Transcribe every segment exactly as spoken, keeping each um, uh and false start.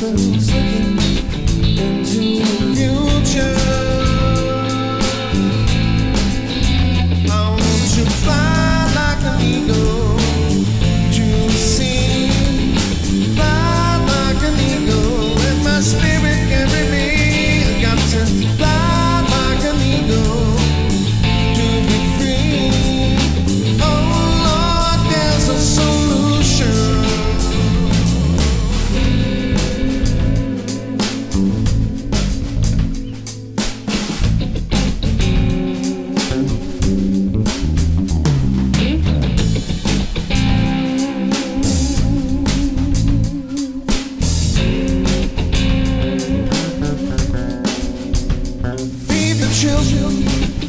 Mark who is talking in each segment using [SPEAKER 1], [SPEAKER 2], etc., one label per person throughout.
[SPEAKER 1] Children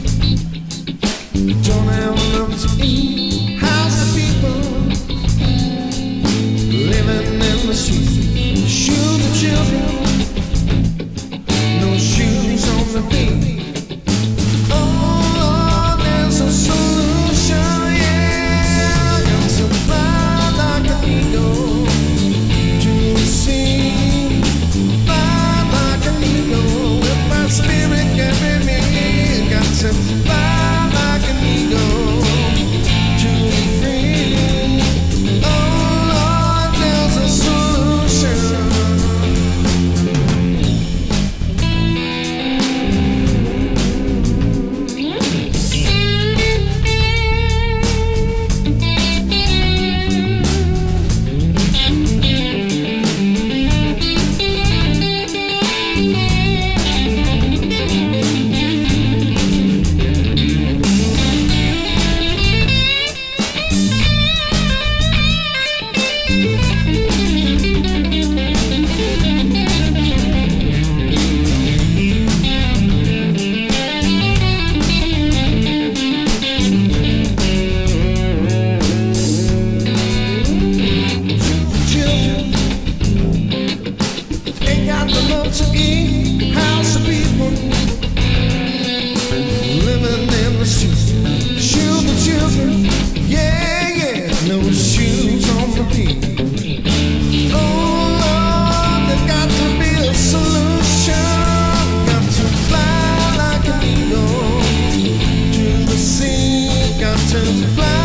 [SPEAKER 1] don't have enough to eat. How's the people living in the streets? Shoe the children, no shoes on the feet. Oh Lord, there's a solution, yeah. Got to fly like an eagle to the sea. Fly like an eagle with my spirit carry me. Got to fly like an eagle to be free. Oh Lord, there's a solution. To eat, house of people living in the streets. Shoe the children, yeah, yeah, no shoes on the feet. Oh Lord, there got to be a solution. Got to fly like an eagle to the sea. Got to fly.